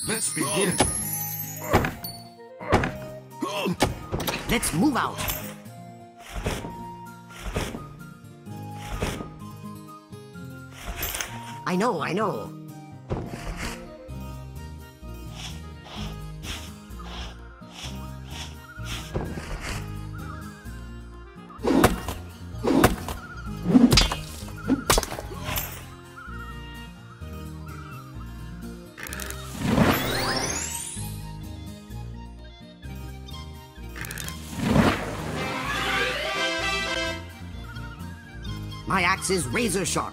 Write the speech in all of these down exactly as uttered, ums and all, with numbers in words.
Let's begin. Let's move out. I know, I know. My axe is razor sharp.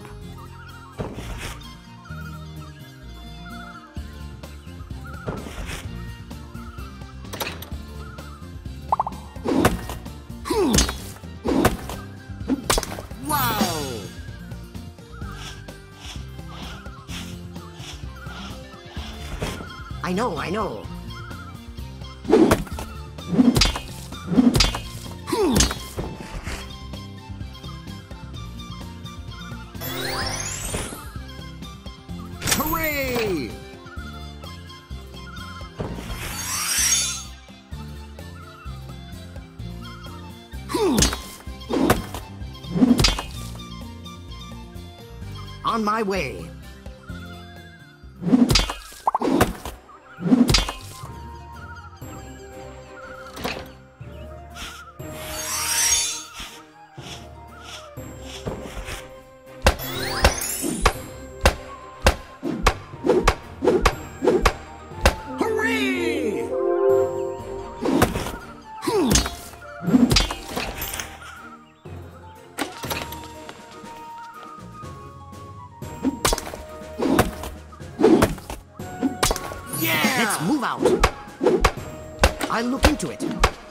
Wow! I know, I know. Hooray! On my way. Let's move out. I'll look into it.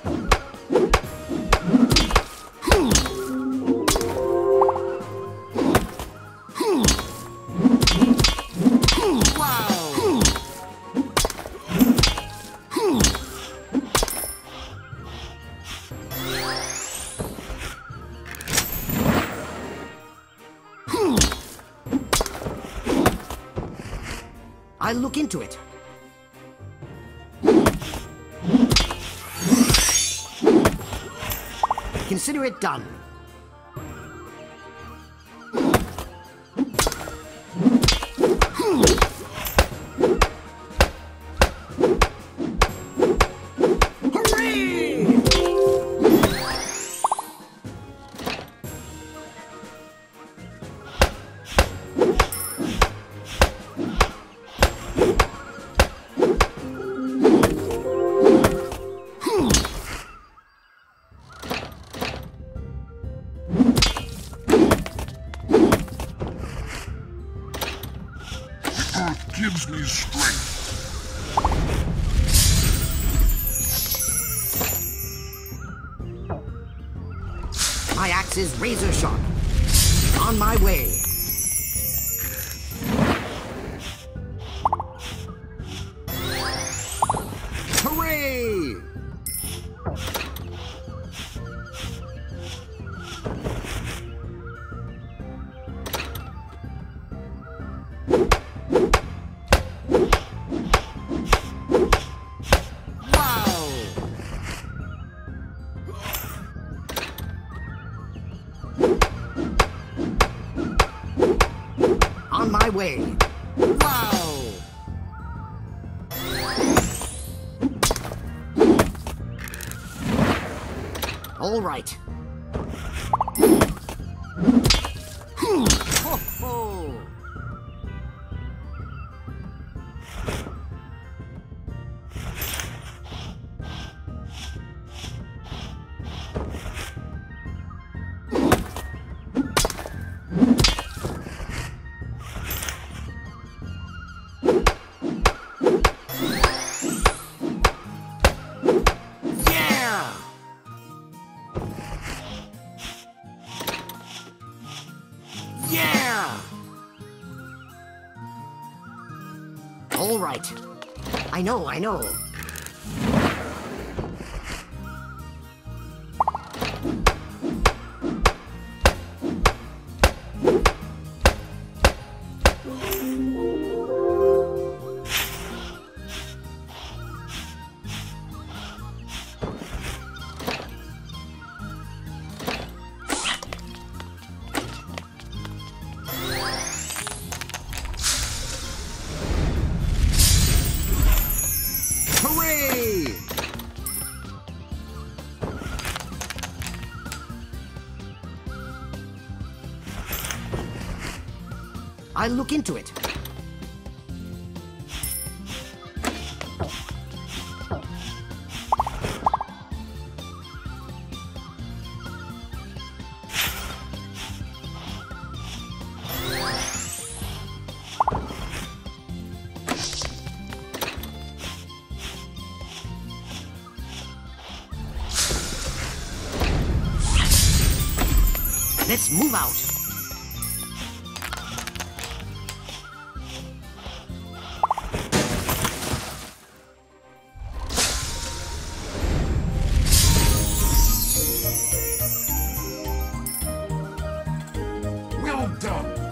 Wow! I'll look into it. Consider it done. Hooray! Earth gives me strength. My axe is razor sharp. On my way. Hooray! Wow! On my way. Wow! All right. Ho, ho. Yeah! Yeah! All right. I know, I know. I'll look into it. Let's move out. Well done.